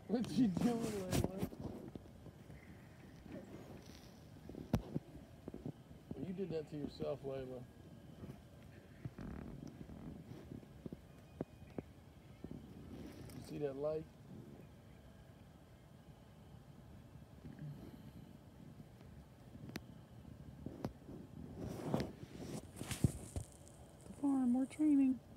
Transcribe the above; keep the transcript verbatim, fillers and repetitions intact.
What's she doing, Layla? Well, you did that to yourself, Layla. You see that light? The farm, more training.